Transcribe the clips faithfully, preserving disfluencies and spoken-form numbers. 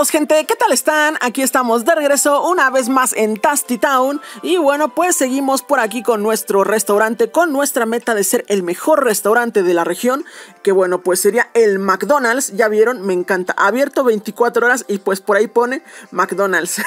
Saludos gente, ¿qué tal están? Aquí estamos de regreso una vez más en Tasty Town. Y bueno, pues seguimos por aquí con nuestro restaurante, con nuestra meta de ser el mejor restaurante de la región. Que bueno, pues sería el McDonald's, ya vieron, me encanta. Abierto veinticuatro horas y pues por ahí pone McDonald's.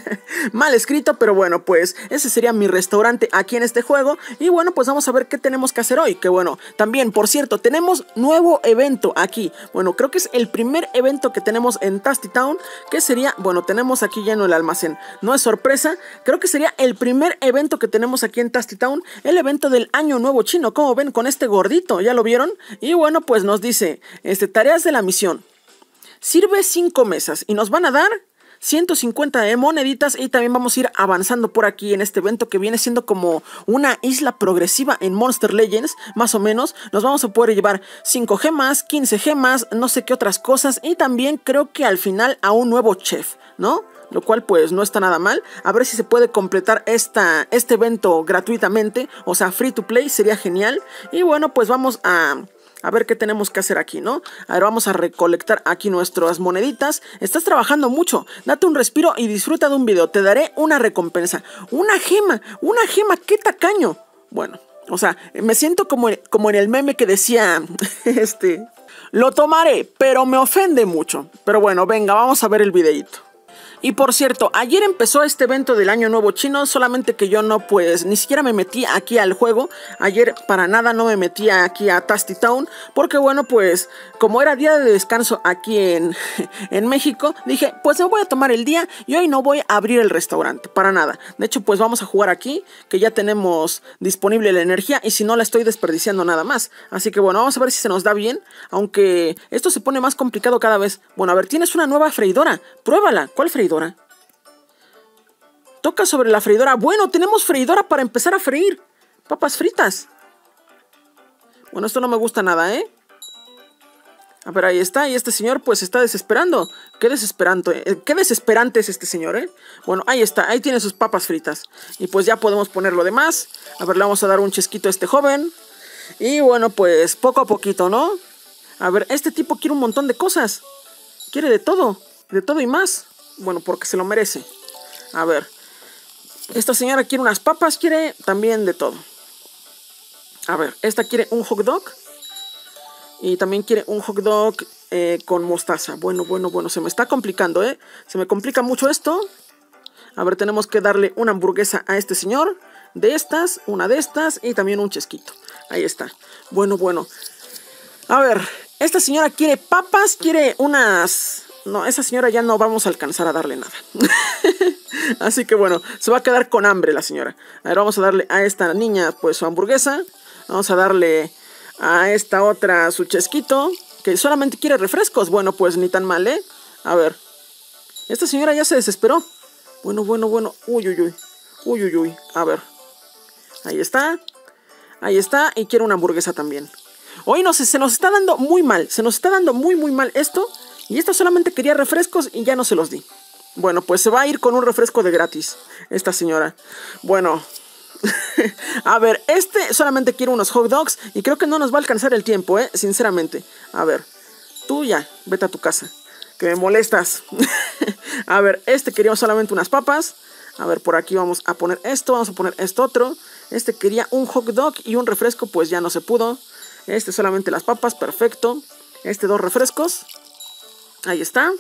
Mal escrito, pero bueno, pues ese sería mi restaurante aquí en este juego. Y bueno, pues vamos a ver qué tenemos que hacer hoy. Que bueno, también, por cierto, tenemos nuevo evento aquí. Bueno, creo que es el primer evento que tenemos en Tasty Town, que sería, bueno, tenemos aquí lleno el almacén, no es sorpresa, creo que sería el primer evento que tenemos aquí en Tasty Town, el evento del año nuevo chino, como ven con este gordito, ¿ya lo vieron? Y bueno, pues nos dice, este, tareas de la misión, sirve cinco mesas y nos van a dar ciento cincuenta de moneditas y también vamos a ir avanzando por aquí en este evento que viene siendo como una isla progresiva en Monster Legends, más o menos. Nos vamos a poder llevar cinco gemas, quince gemas, no sé qué otras cosas y también creo que al final a un nuevo chef, ¿no? Lo cual pues no está nada mal. A ver si se puede completar esta, este evento gratuitamente, o sea, free to play, sería genial. Y bueno, pues vamos a... A ver qué tenemos que hacer aquí, ¿no? A ver, vamos a recolectar aquí nuestras moneditas. Estás trabajando mucho. Date un respiro y disfruta de un video. Te daré una recompensa. Una gema. Una gema. ¡Qué tacaño! Bueno, o sea, me siento como, como en el meme que decía... este... Lo tomaré, pero me ofende mucho. Pero bueno, venga, vamos a ver el videíto. Y por cierto, ayer empezó este evento del año nuevo chino, solamente que yo no, pues, ni siquiera me metí aquí al juego. Ayer para nada no me metí aquí a Tasty Town, porque bueno, pues, como era día de descanso aquí en, en México, dije, pues me voy a tomar el día y hoy no voy a abrir el restaurante, para nada. De hecho, pues vamos a jugar aquí, que ya tenemos disponible la energía y si no la estoy desperdiciando nada más. Así que bueno, vamos a ver si se nos da bien, aunque esto se pone más complicado cada vez. Bueno, a ver, tienes una nueva freidora, pruébala. ¿Cuál freidora? Toca sobre la freidora. Bueno, tenemos freidora para empezar a freír papas fritas. Bueno, esto no me gusta nada, ¿eh? A ver, ahí está. Y este señor pues está desesperando. Qué desesperante, eh, qué desesperante es este señor, ¿eh? Bueno, ahí está. Ahí tiene sus papas fritas. Y pues ya podemos poner lo demás. A ver, le vamos a dar un chesquito a este joven. Y bueno, pues poco a poquito, ¿no? A ver, este tipo quiere un montón de cosas. Quiere de todo. De todo y más. Bueno, porque se lo merece. A ver. Esta señora quiere unas papas. Quiere también de todo. A ver. Esta quiere un hot dog. Y también quiere un hot dog eh, con mostaza. Bueno, bueno, bueno. Se me está complicando, ¿eh? Se me complica mucho esto. A ver, tenemos que darle una hamburguesa a este señor. De estas, una de estas. Y también un chesquito. Ahí está. Bueno, bueno. A ver. Esta señora quiere papas. Quiere unas... No, esa señora ya no vamos a alcanzar a darle nada. Así que bueno, se va a quedar con hambre la señora. A ver, vamos a darle a esta niña pues su hamburguesa. Vamos a darle a esta otra su chesquito, que solamente quiere refrescos. Bueno, pues ni tan mal, ¿eh? A ver. Esta señora ya se desesperó. Bueno, bueno, bueno. Uy, uy, uy. Uy, uy, uy. A ver. Ahí está. Ahí está. Y quiere una hamburguesa también. Hoy no sé, se nos está dando muy mal. Se nos está dando muy, muy mal esto. Y esta solamente quería refrescos y ya no se los di. Bueno, pues se va a ir con un refresco de gratis esta señora. Bueno, a ver, este solamente quiere unos hot dogs y creo que no nos va a alcanzar el tiempo, ¿eh? Sinceramente. A ver, tú ya, vete a tu casa, que me molestas. A ver, este quería solamente unas papas. A ver, por aquí vamos a poner esto, vamos a poner esto otro. Este quería un hot dog y un refresco, pues ya no se pudo. Este solamente las papas, perfecto. Este dos refrescos. Ahí está.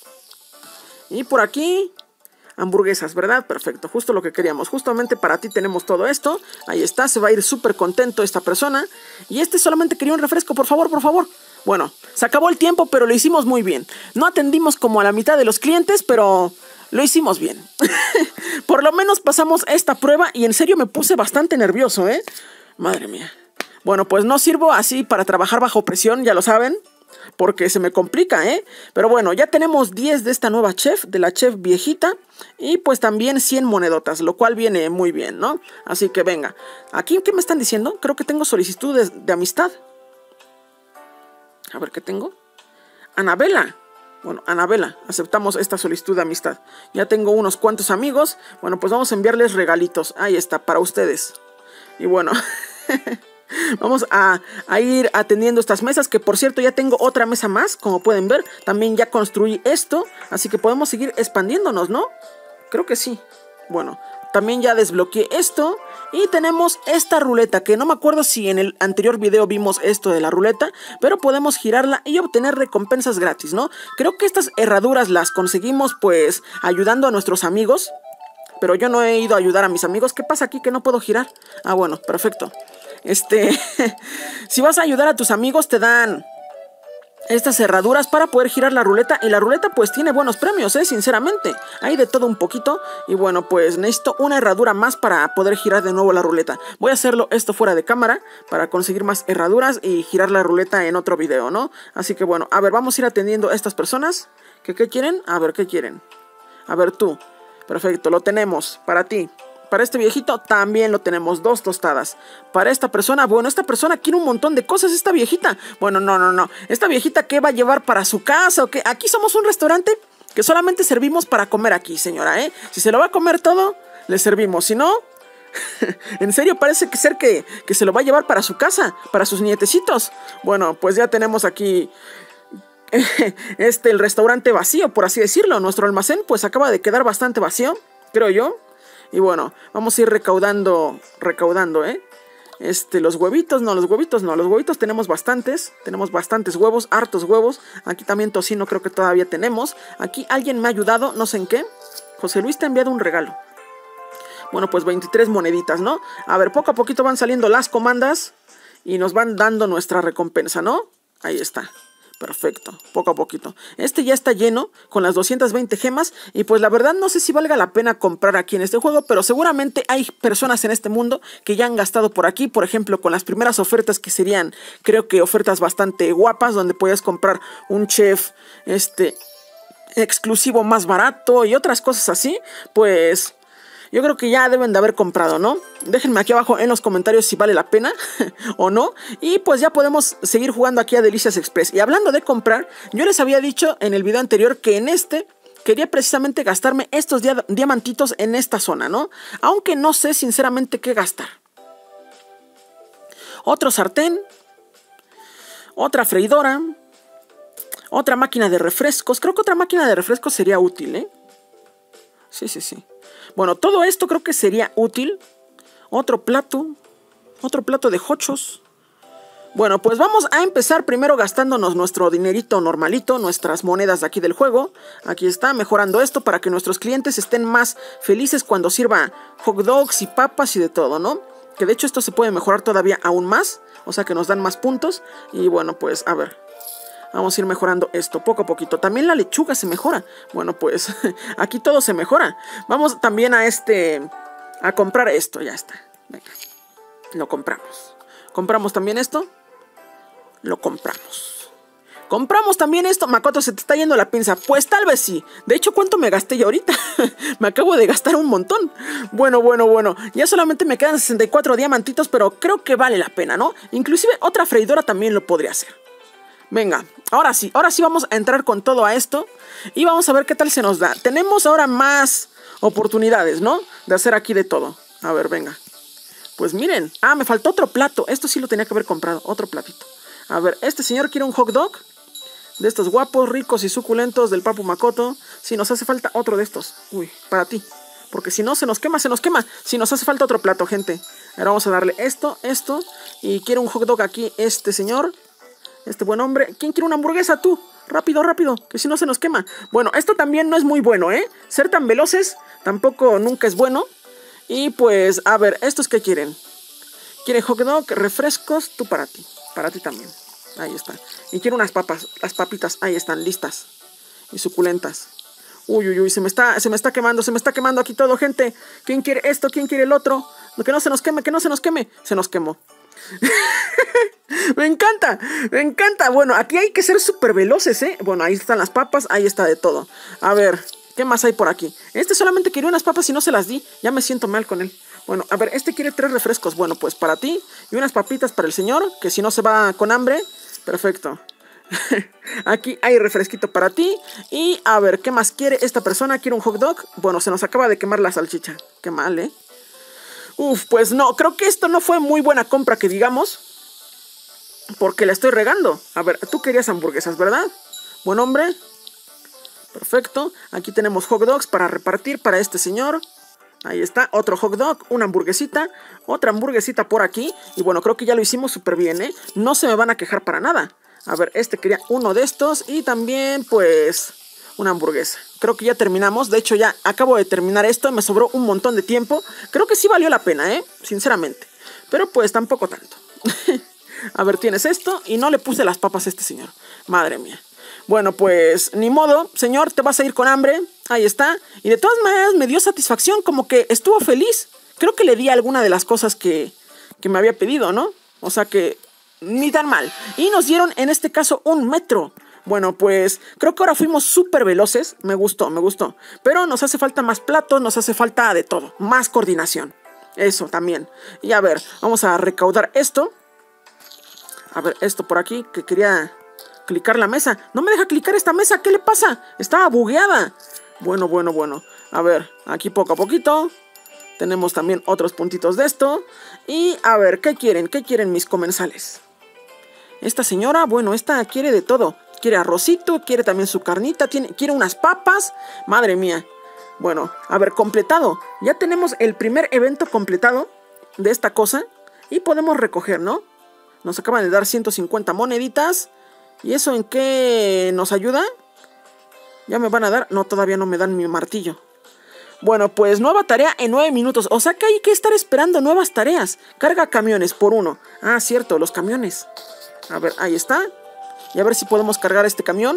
Y por aquí hamburguesas, ¿verdad? Perfecto, justo lo que queríamos. Justamente para ti tenemos todo esto. Ahí está, se va a ir súper contento esta persona. Y este solamente quería un refresco, por favor, por favor. Bueno, se acabó el tiempo, pero lo hicimos muy bien. No atendimos como a la mitad de los clientes, pero lo hicimos bien. Por lo menos pasamos esta prueba y en serio me puse bastante nervioso, ¿eh? Madre mía. Bueno, pues no sirvo así para trabajar bajo presión, ya lo saben. Porque se me complica, ¿eh? Pero bueno, ya tenemos diez de esta nueva chef, de la chef viejita. Y pues también cien monedotas, lo cual viene muy bien, ¿no? Así que venga. ¿Aquí qué me están diciendo? Creo que tengo solicitudes de amistad. A ver, ¿qué tengo? Anabela. Bueno, Anabela, aceptamos esta solicitud de amistad. Ya tengo unos cuantos amigos. Bueno, pues vamos a enviarles regalitos. Ahí está, para ustedes. Y bueno... Vamos a, a ir atendiendo estas mesas, que por cierto ya tengo otra mesa más, como pueden ver. También ya construí esto, así que podemos seguir expandiéndonos, ¿no? Creo que sí. Bueno, también ya desbloqueé esto. Y tenemos esta ruleta, que no me acuerdo si en el anterior video vimos esto de la ruleta, pero podemos girarla y obtener recompensas gratis, ¿no? Creo que estas herraduras las conseguimos pues ayudando a nuestros amigos, pero yo no he ido a ayudar a mis amigos. ¿Qué pasa aquí que no puedo girar? Ah, bueno, perfecto. Este, si vas a ayudar a tus amigos te dan estas herraduras para poder girar la ruleta. Y la ruleta pues tiene buenos premios, eh, sinceramente. Hay de todo un poquito. Y bueno, pues necesito una herradura más para poder girar de nuevo la ruleta. Voy a hacerlo esto fuera de cámara para conseguir más herraduras y girar la ruleta en otro video, ¿no? Así que bueno, a ver, vamos a ir atendiendo a estas personas. ¿Qué, qué quieren? A ver, ¿qué quieren? A ver tú. Perfecto, lo tenemos para ti. Para este viejito también lo tenemos, dos tostadas. Para esta persona, bueno, esta persona quiere un montón de cosas, esta viejita. Bueno, no, no, no. Esta viejita, ¿qué va a llevar para su casa o qué? Aquí somos un restaurante que solamente servimos para comer aquí, señora, ¿eh? Si se lo va a comer todo, le servimos. Si no, en serio, parece que ser que, que se lo va a llevar para su casa, para sus nietecitos. Bueno, pues ya tenemos aquí este, el restaurante vacío, por así decirlo. Nuestro almacén, pues acaba de quedar bastante vacío, creo yo. Y bueno, vamos a ir recaudando, recaudando, ¿eh? Este, los huevitos, no, los huevitos no, los huevitos tenemos bastantes, tenemos bastantes huevos, hartos huevos. Aquí también tocino creo que todavía tenemos. Aquí alguien me ha ayudado, no sé en qué. José Luis te ha enviado un regalo. Bueno, pues veintitrés moneditas, ¿no? A ver, poco a poquito van saliendo las comandas y nos van dando nuestra recompensa, ¿no? Ahí está. Perfecto, poco a poquito. Este ya está lleno con las doscientas veinte gemas. Y pues la verdad no sé si valga la pena comprar aquí en este juego, pero seguramente hay personas en este mundo que ya han gastado por aquí. Por ejemplo, con las primeras ofertas, que serían, creo que ofertas bastante guapas, donde puedes comprar un chef este exclusivo más barato y otras cosas así. Pues yo creo que ya deben de haber comprado, ¿no? Déjenme aquí abajo en los comentarios si vale la pena o no. Y pues ya podemos seguir jugando aquí a Delicias Express. Y hablando de comprar, yo les había dicho en el video anterior que en este quería precisamente gastarme estos dia diamantitos en esta zona, ¿no? Aunque no sé sinceramente qué gastar. Otro sartén. Otra freidora. Otra máquina de refrescos. Creo que otra máquina de refrescos sería útil, ¿eh? Sí, sí, sí. Bueno, todo esto creo que sería útil. Otro plato. Otro plato de hochos. Bueno, pues vamos a empezar primero gastándonos nuestro dinerito normalito, nuestras monedas de aquí del juego. Aquí está, mejorando esto para que nuestros clientes estén más felices cuando sirva hot dogs y papas y de todo, ¿no? Que de hecho esto se puede mejorar todavía aún más. O sea que nos dan más puntos. Y bueno, pues a ver. Vamos a ir mejorando esto poco a poquito. También la lechuga se mejora. Bueno, pues aquí todo se mejora. Vamos también a este... a comprar esto. Ya está. Venga. Lo compramos. Compramos también esto. Lo compramos. Compramos también esto. Makoto, se te está yendo la pinza. Pues tal vez sí. De hecho, ¿cuánto me gasté yo ahorita? Me acabo de gastar un montón. Bueno, bueno, bueno. Ya solamente me quedan sesenta y cuatro diamantitos, pero creo que vale la pena, ¿no? Inclusive otra freidora también lo podría hacer. Venga, ahora sí, ahora sí vamos a entrar con todo a esto y vamos a ver qué tal se nos da. Tenemos ahora más oportunidades, ¿no? De hacer aquí de todo. A ver, venga. Pues miren, ah, me faltó otro plato. Esto sí lo tenía que haber comprado, otro platito. A ver, este señor quiere un hot dog de estos guapos, ricos y suculentos del Papu Makoto. Sí, nos hace falta otro de estos. Uy, para ti. Porque si no, se nos quema, se nos quema. Si nos hace falta otro plato, gente. Ahora vamos a darle esto, esto. Y quiere un hot dog aquí este señor. Este buen hombre. ¿Quién quiere una hamburguesa? Tú. Rápido, rápido. Que si no se nos quema. Bueno, esto también no es muy bueno, ¿eh? Ser tan veloces tampoco nunca es bueno. Y pues, a ver, ¿estos qué quieren? Quiere hot dog, refrescos. Tú para ti. Para ti también. Ahí está. Y quiero unas papas. Las papitas. Ahí están, listas. Y suculentas. Uy, uy, uy. Se me está, se me está quemando. Se me está quemando aquí todo, gente. ¿Quién quiere esto? ¿Quién quiere el otro? Que no se nos queme, que no se nos queme. Se nos quemó. Me encanta, me encanta. Bueno, aquí hay que ser súper veloces, ¿eh? Bueno, ahí están las papas, ahí está de todo. A ver, ¿qué más hay por aquí? Este solamente quería unas papas y no se las di. Ya me siento mal con él. Bueno, a ver, este quiere tres refrescos. Bueno, pues para ti. Y unas papitas para el señor, que si no se va con hambre. Perfecto. Aquí hay refresquito para ti. Y a ver, ¿qué más quiere esta persona? ¿Quiere un hot dog? Bueno, se nos acaba de quemar la salchicha. Qué mal, ¿eh? Uf, pues no, creo que esto no fue muy buena compra que digamos. Porque la estoy regando. A ver, tú querías hamburguesas, ¿verdad? Buen hombre. Perfecto. Aquí tenemos hot dogs para repartir para este señor. Ahí está, otro hot dog, una hamburguesita. Otra hamburguesita por aquí. Y bueno, creo que ya lo hicimos súper bien, ¿eh? No se me van a quejar para nada. A ver, este quería uno de estos. Y también, pues, una hamburguesa. Creo que ya terminamos. De hecho, ya acabo de terminar esto. Me sobró un montón de tiempo. Creo que sí valió la pena, ¿eh? Sinceramente. Pero pues tampoco tanto. A ver, tienes esto. Y no le puse las papas a este señor. Madre mía. Bueno, pues ni modo, señor, te vas a ir con hambre. Ahí está. Y de todas maneras me dio satisfacción, como que estuvo feliz. Creo que le di alguna de las cosas que, que me había pedido, ¿no? O sea que ni tan mal. Y nos dieron en este caso un metro. Bueno, pues creo que ahora fuimos súper veloces. Me gustó, me gustó. Pero nos hace falta más platos, nos hace falta de todo. Más coordinación. Eso también. Y a ver, vamos a recaudar esto. A ver, esto por aquí, que quería clicar la mesa. No me deja clicar esta mesa, ¿qué le pasa? Estaba bugueada. Bueno, bueno, bueno. A ver, aquí poco a poquito. Tenemos también otros puntitos de esto. Y a ver, ¿qué quieren? ¿Qué quieren mis comensales? Esta señora, bueno, esta quiere de todo. Quiere arrocito, quiere también su carnita, tiene, quiere unas papas. Madre mía. Bueno, a ver, completado. Ya tenemos el primer evento completado de esta cosa. Y podemos recoger, ¿no? Nos acaban de dar ciento cincuenta moneditas. ¿Y eso en qué nos ayuda? ¿Ya me van a dar? No, todavía no me dan mi martillo. Bueno, pues nueva tarea en nueve minutos. O sea que hay que estar esperando nuevas tareas. Carga camiones por uno. Ah, cierto, los camiones. A ver, ahí está. Y a ver si podemos cargar este camión.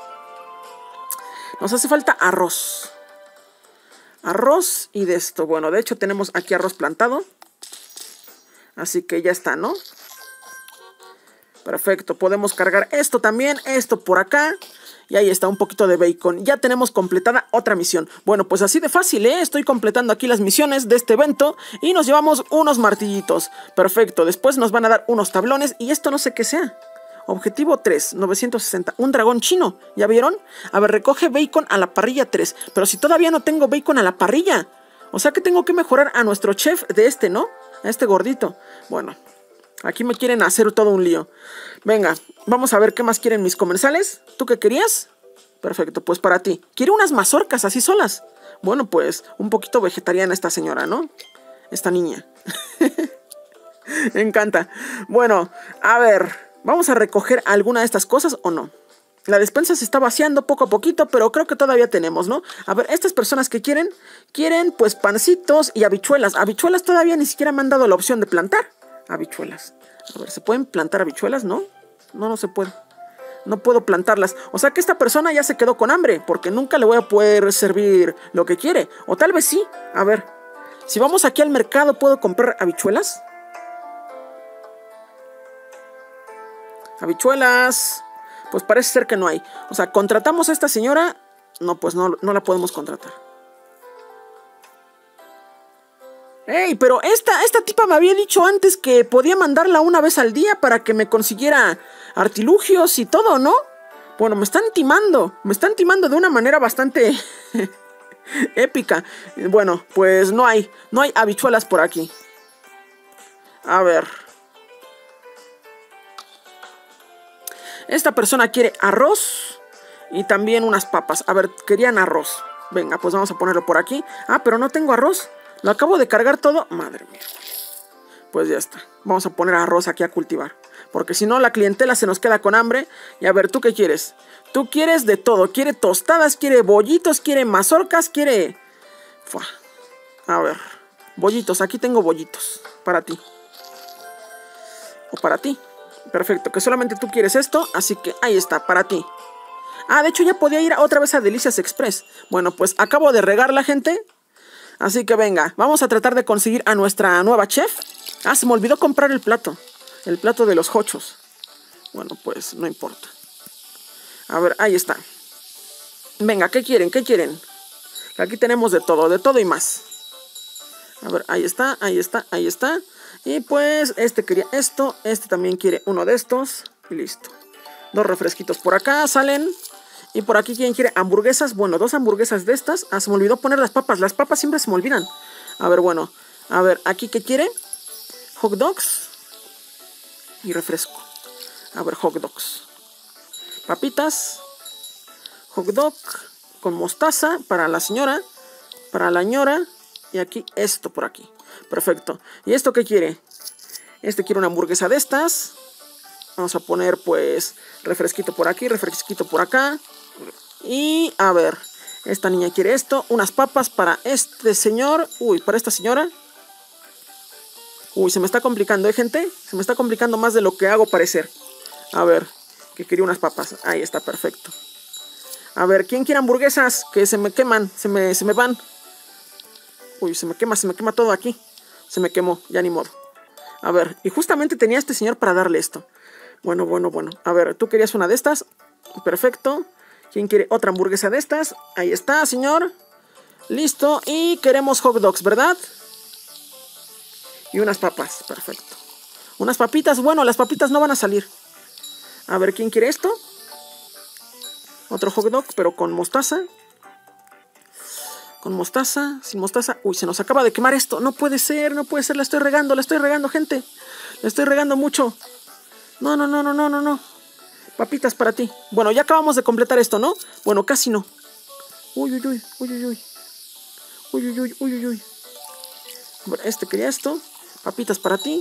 Nos hace falta arroz. Arroz y de esto. Bueno, de hecho tenemos aquí arroz plantado. Así que ya está, ¿no? Perfecto, podemos cargar esto también, esto por acá. Y ahí está, un poquito de bacon. Ya tenemos completada otra misión. Bueno, pues así de fácil, ¿eh? Estoy completando aquí las misiones de este evento. Y nos llevamos unos martillitos. Perfecto, después nos van a dar unos tablones. Y esto no sé qué sea. Objetivo tres, novecientos sesenta. Un dragón chino, ¿ya vieron? A ver, recoge bacon a la parrilla tres. Pero si todavía no tengo bacon a la parrilla. O sea que tengo que mejorar a nuestro chef de este, ¿no? A este gordito. Bueno, aquí me quieren hacer todo un lío. Venga, vamos a ver qué más quieren mis comensales. ¿Tú qué querías? Perfecto, pues para ti. Quiere unas mazorcas así solas. Bueno, pues un poquito vegetariana esta señora, ¿no? Esta niña. Me encanta. Bueno, a ver, ¿vamos a recoger alguna de estas cosas o no? La despensa se está vaciando poco a poquito, pero creo que todavía tenemos, ¿no? A ver, estas personas que quieren, quieren pues pancitos y habichuelas. Habichuelas todavía ni siquiera me han dado la opción de plantar. Habichuelas. A ver, ¿se pueden plantar habichuelas? ¿No? No, no se puede. No puedo plantarlas. O sea que esta persona ya se quedó con hambre, porque nunca le voy a poder servir lo que quiere. O tal vez sí. A ver, si vamos aquí al mercado, ¿puedo comprar habichuelas? Habichuelas. Pues parece ser que no hay. O sea, ¿contratamos a esta señora? No, pues no, no la podemos contratar. ¡Ey! Pero esta, esta tipa me había dicho antes que podía mandarla una vez al día para que me consiguiera artilugios y todo, ¿no? Bueno, me están timando. Me están timando de una manera bastante épica. Bueno, pues no hay. No hay habichuelas por aquí. A ver. Esta persona quiere arroz y también unas papas. A ver, querían arroz. Venga, pues vamos a ponerlo por aquí. Ah, pero no tengo arroz. Lo acabo de cargar todo. Madre mía. Pues ya está. Vamos a poner arroz aquí a cultivar. Porque si no, la clientela se nos queda con hambre. Y a ver, ¿tú qué quieres? Tú quieres de todo. Quiere tostadas, quiere bollitos, quiere mazorcas, quiere... Fua. A ver. Bollitos. Aquí tengo bollitos. Para ti. O para ti. Perfecto, que solamente tú quieres esto, así que ahí está, para ti. Ah, de hecho ya podía ir otra vez a Delicias Express. Bueno, pues acabo de regar la gente. Así que venga, vamos a tratar de conseguir a nuestra nueva chef. Ah, se me olvidó comprar el plato. El plato de los hochos. Bueno, pues no importa. A ver, ahí está. Venga, ¿qué quieren? ¿Qué quieren? Aquí tenemos de todo, de todo y más. A ver, ahí está, ahí está, ahí está. Y pues este quería esto, este también quiere uno de estos. Y listo. Dos refresquitos por acá salen. Y por aquí, ¿quién quiere hamburguesas? Bueno, dos hamburguesas de estas. Ah, se me olvidó poner las papas. Las papas siempre se me olvidan. A ver, bueno. A ver, ¿aquí qué quiere? Hot dogs y refresco. A ver, hot dogs. Papitas. Hot dog con mostaza para la señora, para la ñora. Y aquí esto por aquí. Perfecto. ¿Y esto qué quiere? Este quiere una hamburguesa de estas. Vamos a poner pues refresquito por aquí, refresquito por acá. Y a ver, esta niña quiere esto. Unas papas para este señor. Uy, para esta señora. Uy, se me está complicando, ¿eh, gente? Se me está complicando más de lo que hago parecer. A ver, que quería unas papas. Ahí está, perfecto. A ver, ¿quién quiere hamburguesas? Que se me queman, se me, se me van. Uy, se me quema, se me quema todo aquí. Se me quemó, ya ni modo. A ver, y justamente tenía este señor para darle esto. Bueno, bueno, bueno. A ver, ¿tú querías una de estas? Perfecto. ¿Quién quiere otra hamburguesa de estas? Ahí está, señor. Listo. Y queremos hot dogs, ¿verdad? Y unas papas, perfecto. Unas papitas, bueno, las papitas no van a salir. A ver, ¿quién quiere esto? Otro hot dog, pero con mostaza. Con mostaza, sin mostaza. Uy, se nos acaba de quemar esto. No puede ser, no puede ser. La estoy regando, la estoy regando, gente. La estoy regando mucho. No, no, no, no, no, no, no. Papitas para ti. Bueno, ya acabamos de completar esto, ¿no? Bueno, casi no. Uy, uy, uy, uy, uy, uy. Uy, uy, uy, uy, uy, uy. Bueno, este quería esto. Papitas para ti.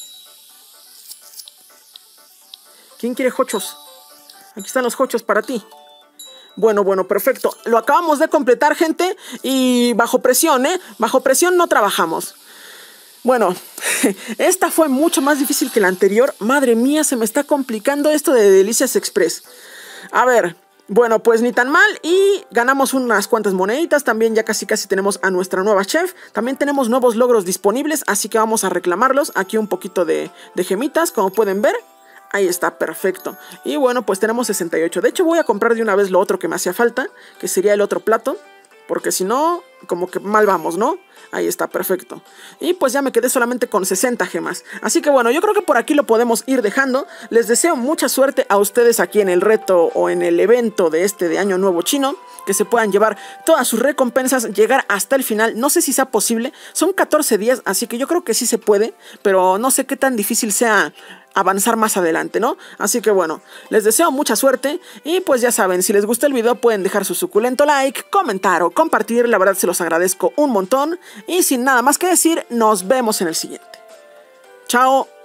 ¿Quién quiere hochos? Aquí están los hochos para ti. Bueno, bueno, perfecto. Lo acabamos de completar, gente. Y bajo presión, ¿eh? Bajo presión no trabajamos. Bueno, esta fue mucho más difícil que la anterior. Madre mía, se me está complicando esto de Delicias Express. A ver, bueno, pues ni tan mal. Y ganamos unas cuantas moneditas. También ya casi casi tenemos a nuestra nueva chef. También tenemos nuevos logros disponibles, así que vamos a reclamarlos. Aquí un poquito de, de gemitas, como pueden ver. Ahí está, perfecto. Y bueno, pues tenemos sesenta y ocho. De hecho, voy a comprar de una vez lo otro que me hacía falta, que sería el otro plato. Porque si no, como que mal vamos, ¿no? Ahí está, perfecto. Y pues ya me quedé solamente con sesenta gemas. Así que bueno, yo creo que por aquí lo podemos ir dejando. Les deseo mucha suerte a ustedes aquí en el reto o en el evento de este de Año Nuevo Chino. Que se puedan llevar todas sus recompensas, llegar hasta el final. No sé si sea posible. Son catorce días, así que yo creo que sí se puede. Pero no sé qué tan difícil sea avanzar más adelante, ¿no? Así que bueno, les deseo mucha suerte. Y pues ya saben, si les gustó el video pueden dejar su suculento like, comentar o compartir. La verdad se los agradezco un montón. Y sin nada más que decir, nos vemos en el siguiente. Chao.